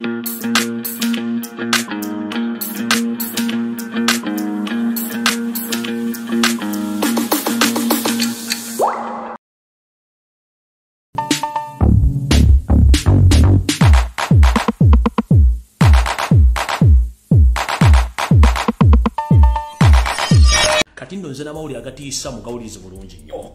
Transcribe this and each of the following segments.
Nze namawulire agatiisa mu gawulizi bulungi nnyo.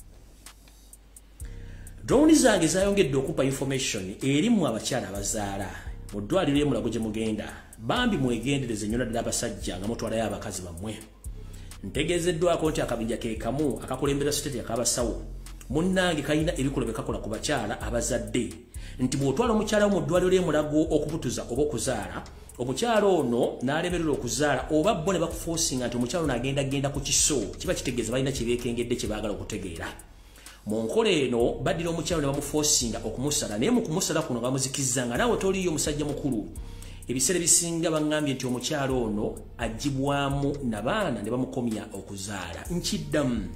Drone zange zayongedde okupa information erimu abakyala abazaala mu ddwaliro e Mulago gye mugenda. Bambi mwegendereze nnyo naddala abasajja nga mutwalayo abakazi bammwe. Ntegeezeddwako nti akabinja ke kamu akakulembera state akabasawo munnange kayina ebikola bye kakola ku bakyala abazadde nti bw'otwala omukyala wo mu ddwaliro e Mulago okubutuza oba okuzaala omukyalo ono n'alemerera okuzaala oba bo ne bakuforcinga nti omukyalo n'agenda ku kiso kiba kitegeeza balina kye beekengedde kye baagala okutegeera. Mu nkola eno baddira omukyalo ne bamuforcinga okumusala naye mu kumusala kuno bamuzikizanga naawe toliyo omusajja mukulu. Ebiseera bisinga baŋŋambye nti omukyalo ono agibwamu n'abaana ne bamukomya okuzaala. Nkiddamu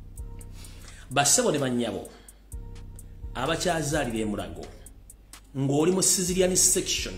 bassebo ne bannyabo abakyazaalira e Mulago ng'oli mu Caesarean section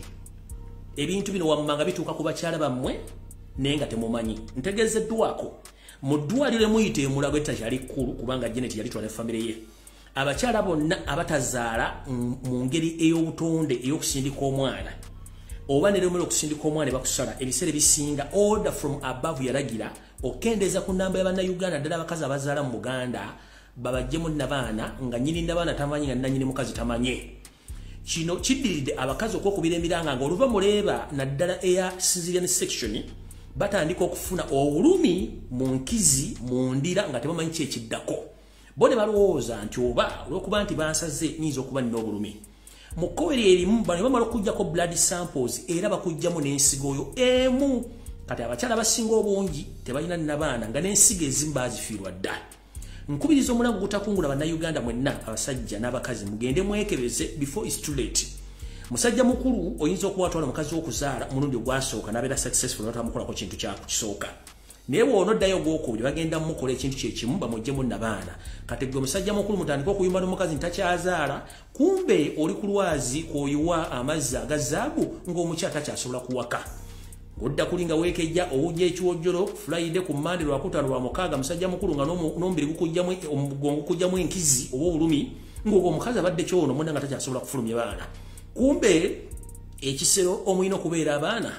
ebintu bino wammanga bituuka ku bakyala bammwe naye nga temumanyi. Ntegeezeddwako mu ddwaliro muyite e Mulago etakyali kkulu kubanga Janet yalitwala famire ye. Abakyala bonna abatazaala mu ngeri ey'obutonde ey'okusindika omwana oba ne lemera okusindika omwana bakusala ebiseera bisinga order from above yalagira okendeeza ku nnamba y'Abannayuganda ddala abakazi abazaala mu Buganda babajjemu n'abaana nga nnyini n'abaana tamanyi nga nannyini mukazi tamanye. Kino kiddiridde abakazi okwokubira emiranga ng'oluva muleeba naddala eya Caesarean section batandika okufuna obulumi mu nkizi mu ndira nga tebamanyi ki ekiddako. Bo ne balowooza nti oba olw'okuba nti bansaze nnyinza okuba nina obulumi. Mu kkoweero erimu bano bamala okuggyako blood samples era bakugjamu n'ensigo oyo emu. Kati abakyala abasinga obungi tebalina n'abaana nga n'ensigo ezimu baazifiirwa dda. Nkubiriza omulango gutakungula Bannayuganda mwenna abasajja n'abakazi mugende mwekebeze before it's too late. Musajja mukulu oyinza okuwatwala omukazi w'okuzaala mulundi ogwasooka n'abeera successful n'otamukolako kintu kyakisooka. Naye bw'onoddayo ogwokubiri bagenda mukola ekintu kye kimu bamuggyemu n'abaana. Kati gwe omusajja mukulu mutandika okuyimba n'omukazi ntakyazaala kumbe oli ku lwazi kw'oyiwa amazzi aga zaabu ng'omukyala takyasobola kuwaka. Odda kulinga weekejja owujja ekiwojjolo Friday ku Monday lwakutaano lwa mukaaga musajja mukulu nga n'omubiri gukujjamu omugongo gukujjamu enkizi oba obulumi ng'ogwo omukazi abadde kyono munda nga takyasobola kufulumya baana. Kumbe ekisero omulina okubeera abaana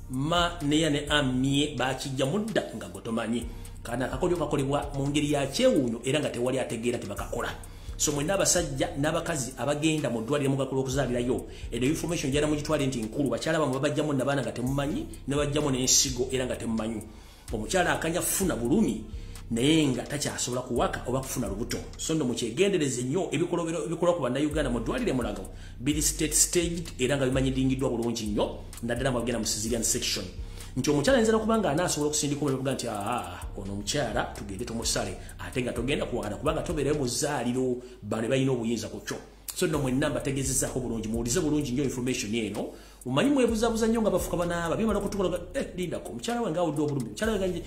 ma neya ne amye bakijja mudda nga gotomanyi kana akakolyo kakolebwa mu ngeri ya kyewuunyo era nga tewali ategeera tebakakola. So mwenna abasajja n'abakazi abagenda mu ddwaliro mugakola okuzaalirayo edo information jana mugitwale nti nkulu bakyala bamwe babajjamu n'abaana nga temumanyi ne bajjamu n'ensigo era nga temumanyi. Omukyala akanya funa bulumi naye nga takyasobola kuwaka oba kufuna lubuto. So nno mukyegendereze nnyo ebikolwa ku Bannayuganda mu ddwaliro e Mulago biri state staged era nga bimanyidingiddwa bulungi nnyo naddala mu bagenda mu Caesarean section. Nti omukyala ayinza n'okubanga anaasobola okusindika omulimu nti ono omukyala tugende tumusale ate nga togenda kuwakana kubanga tobeerayo mu zzaaliro bano balina obuyinza ku kyo. So nno mwenna mbategeezezzaako bulungi muwulize bulungi nnyo information eno mumanyi mwebuzabuza nnyo nga bafuka banaaba bimala okutukola lindako omukyala wange awudde obulumi omukyala wange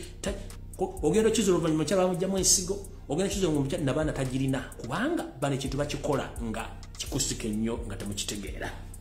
ogenda okizuula oluvannyuma omukyala bamugjamu ensigo ogenda okizuula omukyala n'abaana tagirina kubanga bano ekintu bakikola nga kikusike nnyo nga temukitegeera.